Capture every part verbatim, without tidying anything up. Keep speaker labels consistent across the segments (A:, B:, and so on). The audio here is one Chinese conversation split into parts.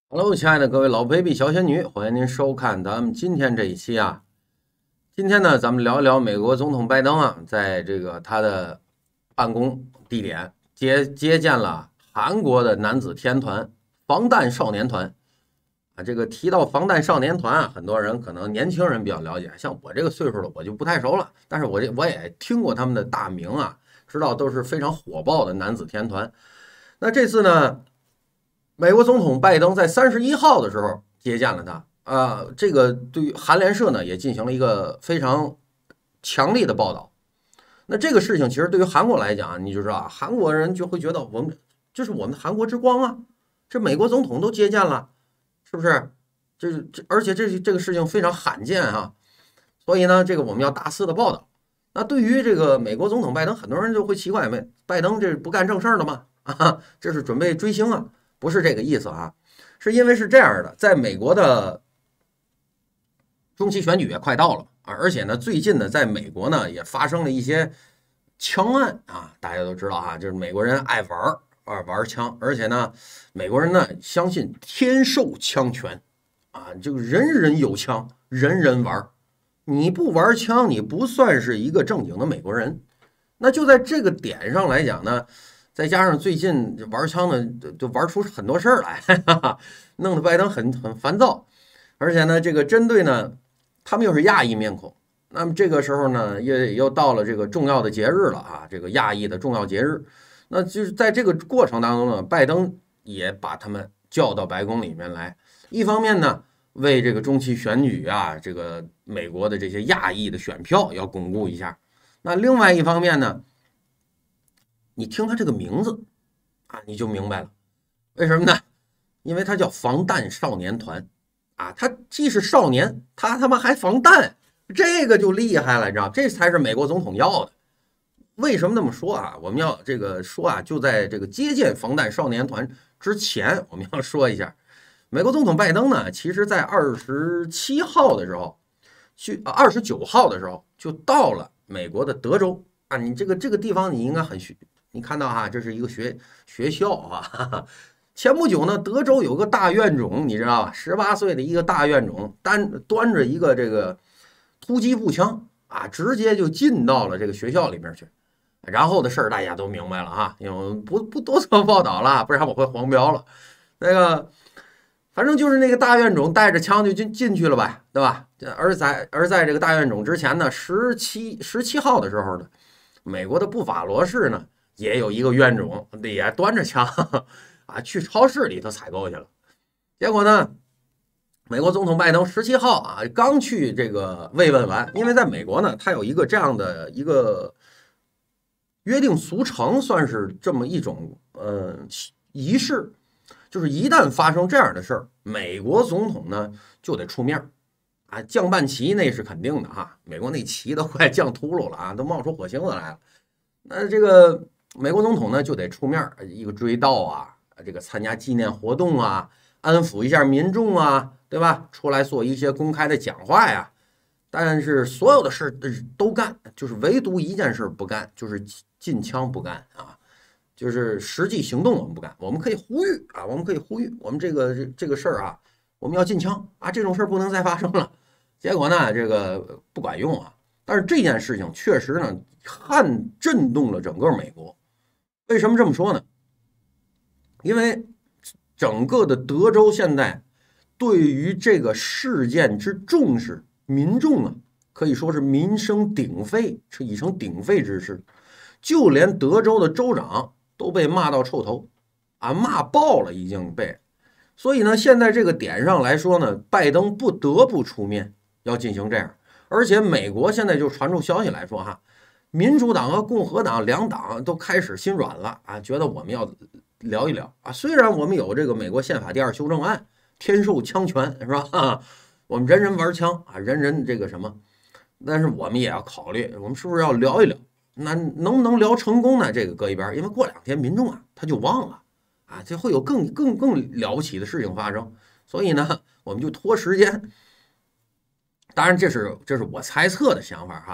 A: Hello，亲爱的各位老 baby 小仙女，欢迎您收看咱们今天这一期啊。今天呢，咱们聊一聊美国总统拜登啊，在这个他的办公地点接接见了韩国的男子天团防弹少年团啊。这个提到防弹少年团啊，很多人可能年轻人比较了解，像我这个岁数的我就不太熟了，但是我这我也听过他们的大名啊，知道都是非常火爆的男子天团。那这次呢？美国总统拜登在三十一号的时候接见了他啊，这个对于韩联社呢也进行了一个非常强力的报道。那这个事情其实对于韩国来讲，你就知道，韩国人就会觉得我们这是我们韩国之光啊，这美国总统都接见了，是不是？这是这而且这是这个事情非常罕见啊，所以呢，这个我们要大肆的报道。那对于这个美国总统拜登，很多人就会奇怪，没拜登这不干正事儿的吗？啊，这是准备追星啊？不是这个意思啊，是因为是这样的，在美国的中期选举也快到了啊，而且呢，最近呢，在美国呢也发生了一些枪案啊，大家都知道哈，就是美国人爱玩啊玩枪，而且呢，美国人呢相信天授枪权啊，这个人人有枪，人人玩，你不玩枪，你不算是一个正经的美国人。那就在这个点上来讲呢。再加上最近玩枪呢，就玩出很多事儿来，哈哈，弄得拜登很很烦躁。而且呢，这个针对呢，他们又是亚裔面孔，那么这个时候呢，也又到了这个重要的节日了啊，这个亚裔的重要节日。那就是在这个过程当中呢，拜登也把他们叫到白宫里面来，一方面呢，为这个中期选举啊，这个美国的这些亚裔的选票要巩固一下。那另外一方面呢，你听他这个名字啊，你就明白了，为什么呢？因为他叫防弹少年团啊，他既是少年，他他妈还防弹，这个就厉害了，你知道，这才是美国总统要的。为什么那么说啊？我们要这个说啊，就在这个接见防弹少年团之前，我们要说一下，美国总统拜登呢，其实在二十七号的时候，去二十九号的时候就到了美国的德州啊，你这个这个地方你应该很熟。你看到哈，这是一个学学校啊。前不久呢，德州有个大院种，你知道吧？十八岁的一个大院种，单端着一个这个突击步枪啊，直接就进到了这个学校里面去。然后的事儿大家都明白了哈，因为不不多做报道了，不然我会黄标了。那个，反正就是那个大院种带着枪就进进去了呗，对吧？而在而在这个大院种之前呢，十七十七号的时候呢，美国的布法罗市呢。也有一个院种也端着枪啊，去超市里头采购去了。结果呢，美国总统拜登十七号啊，刚去这个慰问完，因为在美国呢，他有一个这样的一个约定俗成，算是这么一种呃仪式，就是一旦发生这样的事儿，美国总统呢就得出面啊，降半旗那是肯定的哈，美国那旗都快降秃噜了啊，都冒出火星子来了。那这个。美国总统呢就得出面一个追悼啊，这个参加纪念活动啊，安抚一下民众啊，对吧？出来做一些公开的讲话呀。但是所有的事都干，就是唯独一件事不干，就是禁枪不干啊，就是实际行动我们不干。我们可以呼吁啊，我们可以呼吁，我们这个这个事儿啊，我们要禁枪啊，这种事儿不能再发生了。结果呢，这个不管用啊。但是这件事情确实呢，撼震动了整个美国。为什么这么说呢？因为整个的德州现在对于这个事件之重视，民众啊可以说是民声鼎沸，是已成鼎沸之势。就连德州的州长都被骂到臭头啊，骂爆了，已经被。所以呢，现在这个点上来说呢，拜登不得不出面要进行这样。而且美国现在就传出消息来说哈。民主党和共和党两党都开始心软了啊，觉得我们要聊一聊啊。虽然我们有这个美国宪法第二修正案，天授枪权是吧？我们人人玩枪啊，人人这个什么，但是我们也要考虑，我们是不是要聊一聊？那能不能聊成功呢？这个搁一边，因为过两天民众啊他就忘了啊，这会有更更更了不起的事情发生，所以呢，我们就拖时间。当然，这是这是我猜测的想法哈。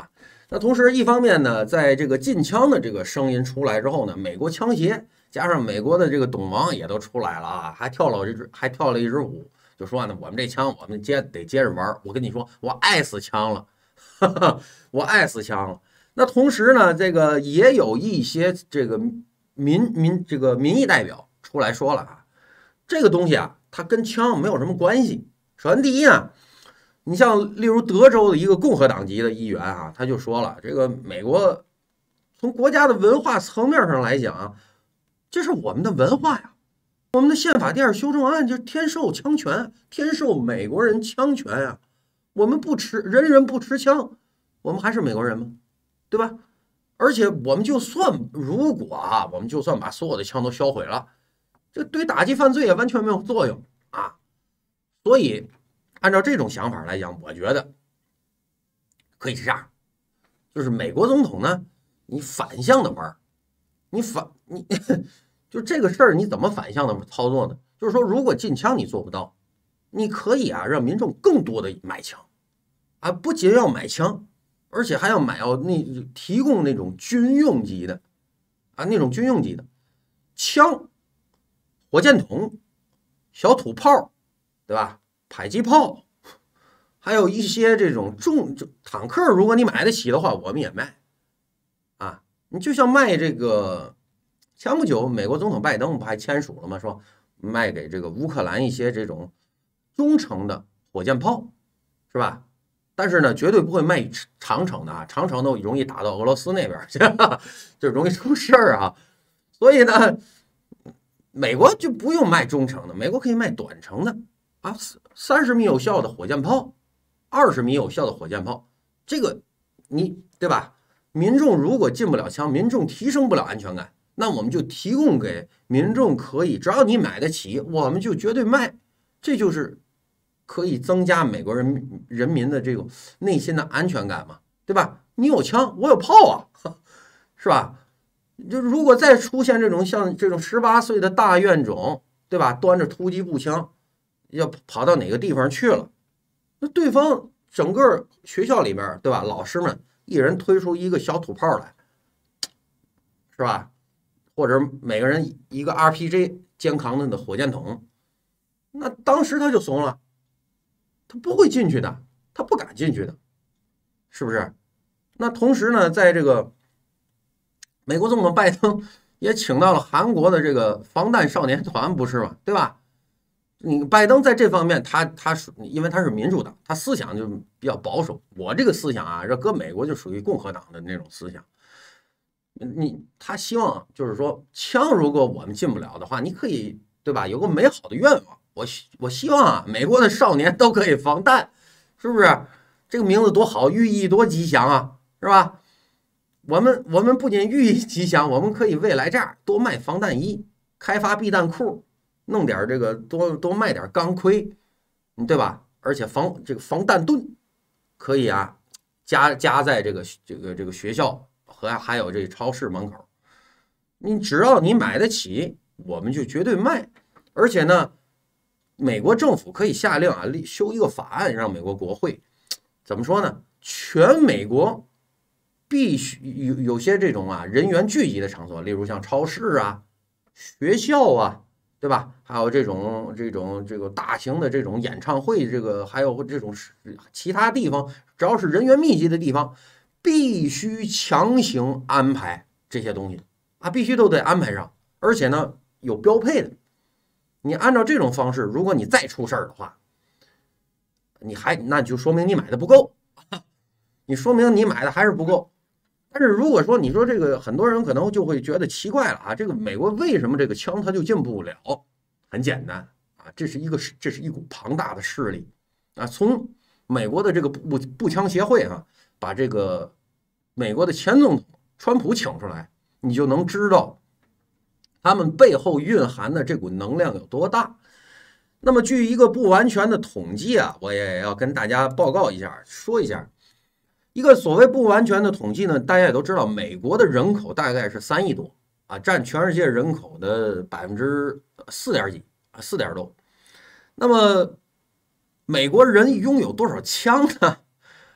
A: 那同时，一方面呢，在这个禁枪的这个声音出来之后呢，美国枪协加上美国的这个懂王也都出来了啊，还跳了一支还跳了一支舞，就说呢，我们这枪我们接得接着玩。我跟你说，我爱死枪了，哈哈，我爱死枪了。那同时呢，这个也有一些这个民民这个民意代表出来说了啊，这个东西啊，它跟枪没有什么关系。首先，第一呢。你像例如德州的一个共和党籍的议员啊，他就说了，这个美国从国家的文化层面上来讲，这是我们的文化呀，我们的宪法第二修正案就是天授枪权，天授美国人枪权呀，我们不持人人不持枪，我们还是美国人吗？对吧？而且我们就算如果啊，我们就算把所有的枪都销毁了，这对打击犯罪也完全没有作用啊，所以。按照这种想法来讲，我觉得可以是这样，就是美国总统呢，你反向的玩，你反你就这个事儿你怎么反向的操作呢？就是说，如果禁枪你做不到，你可以啊让民众更多的买枪啊，不仅要买枪，而且还要买要那提供那种军用级的啊那种军用级的枪、火箭筒、小土炮，对吧？迫击炮，还有一些这种重坦克，如果你买得起的话，我们也卖啊。你就像卖这个，前不久美国总统拜登不还签署了吗？说卖给这个乌克兰一些这种中程的火箭炮，是吧？但是呢，绝对不会卖长程的啊，长程的容易打到俄罗斯那边去，就容易出事儿啊。所以呢，美国就不用卖中程的，美国可以卖短程的。啊，三十米有效的火箭炮，二十米有效的火箭炮，这个你对吧？民众如果进不了枪，民众提升不了安全感，那我们就提供给民众可以，只要你买得起，我们就绝对卖，这就是可以增加美国人人民的这种内心的安全感嘛，对吧？你有枪，我有炮啊，是吧？就如果再出现这种像这种十八岁的大怨种，对吧？端着突击步枪。要跑到哪个地方去了？那对方整个学校里边，对吧？老师们一人推出一个小土炮来，是吧？或者每个人一个 R P G 肩扛的火箭筒，那当时他就怂了，他不会进去的，他不敢进去的，是不是？那同时呢，在这个美国总统拜登也请到了韩国的这个防弹少年团，不是吗？对吧？你拜登在这方面，他他是因为他是民主党，他思想就比较保守。我这个思想啊，这搁美国就属于共和党的那种思想。你他希望就是说，枪如果我们进不了的话，你可以对吧？有个美好的愿望，我我希望啊，美国的少年都可以防弹，是不是？这个名字多好，寓意多吉祥啊，是吧？我们我们不仅寓意吉祥，我们可以未来这样多卖防弹衣，开发避弹库。弄点这个多多卖点钢盔，对吧？而且防这个防弹盾可以啊，加加在这个这个这个学校和还有这超市门口。你只要你买得起，我们就绝对卖。而且呢，美国政府可以下令啊，修一个法案，让美国国会怎么说呢？全美国必须有有些这种啊人员聚集的场所，例如像超市啊、学校啊。对吧？还有这种这种这个大型的这种演唱会，这个还有这种其他地方，只要是人员密集的地方，必须强行安排这些东西啊，必须都得安排上，而且呢有标配的。你按照这种方式，如果你再出事儿的话，你还那就说明你买的不够，你说明你买的还是不够。但是如果说你说这个，很多人可能就会觉得奇怪了啊，这个美国为什么这个枪它就进不了？很简单啊，这是一个这是一股庞大的势力啊。从美国的这个步步枪协会啊，把这个美国的前总统川普请出来，你就能知道他们背后蕴含的这股能量有多大。那么据一个不完全的统计啊，我也要跟大家报告一下，说一下。一个所谓不完全的统计呢，大家也都知道，美国的人口大概是三亿多啊，占全世界人口的百分之四点几啊，四点多。那么美国人拥有多少枪呢？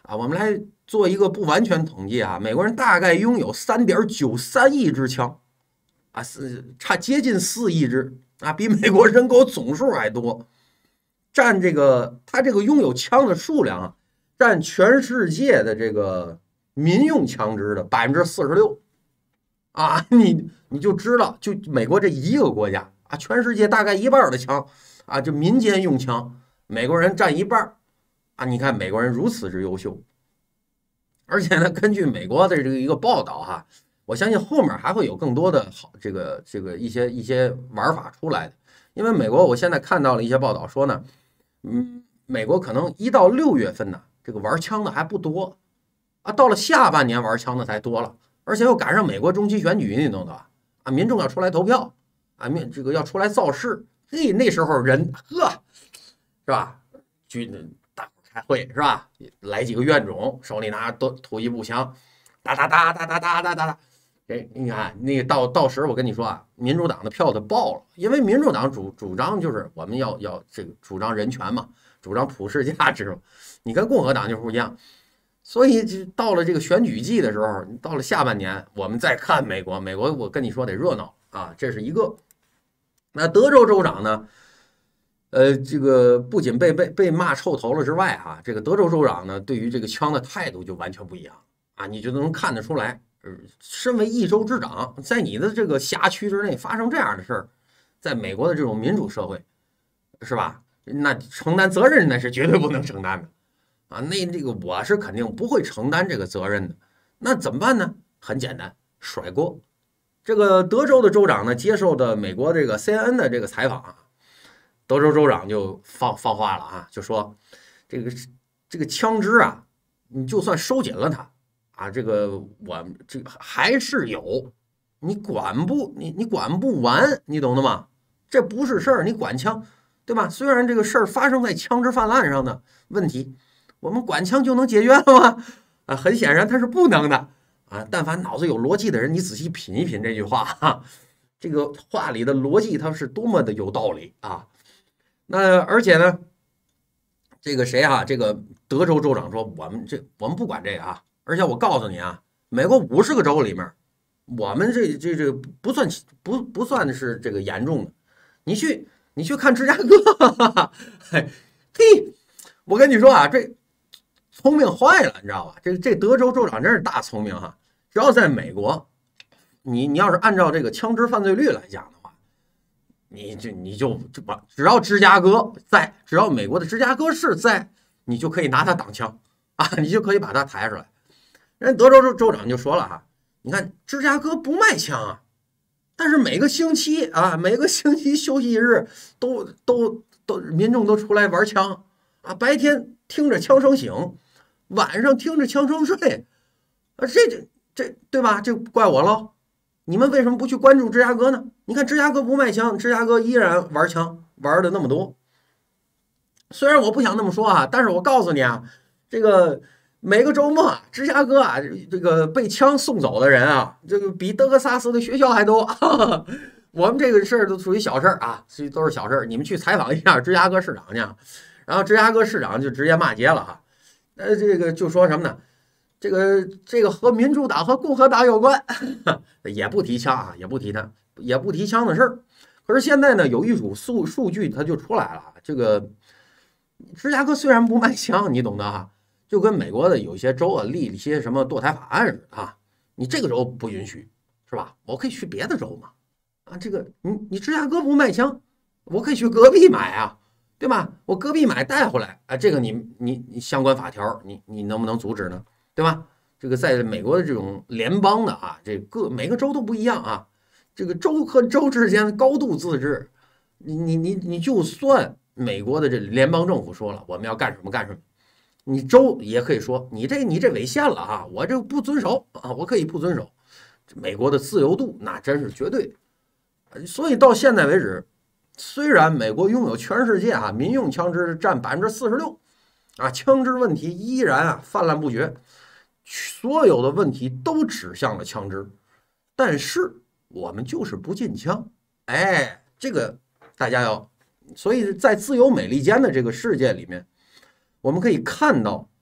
A: 啊，我们来做一个不完全统计啊，美国人大概拥有三点九三亿支枪，啊，是差接近四亿支啊，比美国人口总数还多，占这个他这个拥有枪的数量啊，占全世界的这个民用枪支的百分之四十六啊，你你就知道，就美国这一个国家啊，全世界大概一半的枪啊，就民间用枪，美国人占一半啊，你看美国人如此之优秀。而且呢，根据美国的这个一个报道哈，我相信后面还会有更多的好这个这个一些一些玩法出来的。因为美国我现在看到了一些报道说呢，嗯，美国可能一到六月份呢，这个玩枪的还不多啊，到了下半年玩枪的才多了，而且又赶上美国中期选举，你懂的啊，民众要出来投票啊，民这个要出来造势，嘿，那时候人呵，是吧？军大开会是吧？来几个院种，手里拿都突一步枪，哒哒哒哒哒哒哒哒哒。哎，你看那个到到时我跟你说啊，民主党的票就爆了，因为民主党主主张就是我们要要这个主张人权嘛，主张普世价值嘛，你跟共和党就不一样。所以就到了这个选举季的时候，到了下半年，我们再看美国，美国我跟你说得热闹啊，这是一个。那德州州长呢？呃，这个不仅被被被骂臭头了之外，哈，这个德州州长呢，对于这个枪的态度就完全不一样啊，你就能看得出来。呃，身为一州之长，在你的这个辖区之内发生这样的事儿，在美国的这种民主社会，是吧？那承担责任那是绝对不能承担的啊。那这个我是肯定不会承担这个责任的。那怎么办呢？很简单，甩锅。这个德州的州长呢，接受的美国这个 C N N 的这个采访啊，德州州长就放放话了啊，就说这个这个枪支啊，你就算收紧了它啊，这个我这个还是有，你管不你你管不完，你懂的吗？这不是事儿，你管枪，对吧？虽然这个事儿发生在枪支泛滥上的问题，我们管枪就能解决了吗？啊，很显然它是不能的啊。但凡脑子有逻辑的人，你仔细品一品这句话哈，这个话里的逻辑它是多么的有道理啊！那而且呢，这个谁啊？这个德州州长说，我们这我们不管这个啊。而且我告诉你啊，美国五十个州里面，我们这这这不算不不算是这个严重的。你去你去看芝加哥，嘿，嘿，我跟你说啊，这聪明坏了，你知道吧？这这德州州长真是大聪明哈！只要在美国，你你要是按照这个枪支犯罪率来讲的话，你就你就就把只要芝加哥在，只要美国的芝加哥市在，你就可以拿它挡枪啊，你就可以把它抬出来。人德州州州长就说了哈，你看芝加哥不卖枪啊，但是每个星期啊，每个星期休息日都都都民众都出来玩枪啊，白天听着枪声醒，晚上听着枪声睡，啊，这这这对吧？这怪我喽。你们为什么不去关注芝加哥呢？你看芝加哥不卖枪，芝加哥依然玩枪玩的那么多。虽然我不想那么说啊，但是我告诉你啊，这个每个周末芝加哥啊，这个被枪送走的人啊，这个比德克萨斯的学校还多。我们这个事儿都属于小事儿啊，这都是小事儿。你们去采访一下芝加哥市长去，然后芝加哥市长就直接骂街了哈。呃，这个就说什么呢？这个这个和民主党和共和党有关，也不提枪啊，也不提他，也不提枪的事儿。可是现在呢，有一组数数据它就出来了，这个芝加哥虽然不卖枪，你懂的哈，就跟美国的有些州啊立一些什么堕胎法案似的啊，你这个州不允许是吧？我可以去别的州嘛，啊，这个你你芝加哥不卖枪，我可以去隔壁买啊。对吧？我隔壁买带回来啊，这个你你你相关法条，你你能不能阻止呢？对吧？这个在美国的这种联邦的啊，这个每个州都不一样啊，这个州和州之间高度自治，你你你你就算美国的这联邦政府说了我们要干什么干什么，你州也可以说你这你这违宪了啊，我这不遵守啊，我可以不遵守。美国的自由度那真是绝对，所以到现在为止。虽然美国拥有全世界啊民用枪支占百分之四十六，啊，枪支问题依然啊泛滥不绝，所有的问题都指向了枪支，但是我们就是不禁枪，哎，这个大家要，所以在自由美利坚的这个世界里面，我们可以看到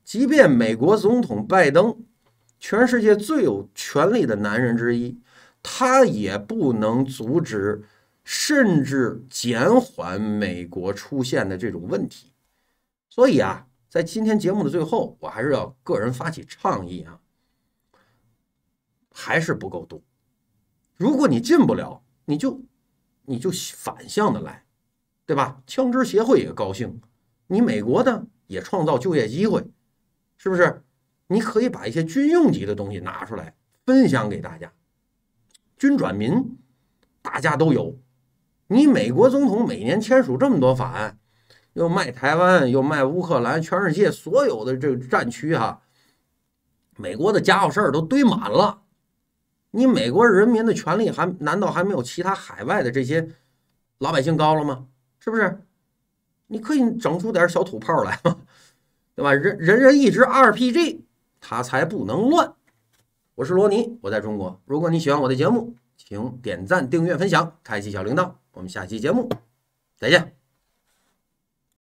A: 即便美国总统拜登，全世界最有权力的男人之一，他也不能阻止甚至减缓美国出现的这种问题。所以啊，在今天节目的最后，我还是要个人发起倡议啊，还是不够多。如果你进不了，你就你就反向的来，对吧？枪支协会也高兴，你美国呢也创造就业机会，是不是？你可以把一些军用级的东西拿出来分享给大家，军转民大家都有。你美国总统每年签署这么多法案，又卖台湾，又卖乌克兰，全世界所有的这个战区哈、啊，美国的家伙事儿都堆满了。你美国人民的权利还难道还没有其他海外的这些老百姓高了吗？是不是？你可以整出点小土炮来嘛，对吧？人人人一支 R P G， 它才不能乱。我是罗尼，我在中国。如果你喜欢我的节目，请点赞、订阅、分享，开启小铃铛。我们下期节目再见。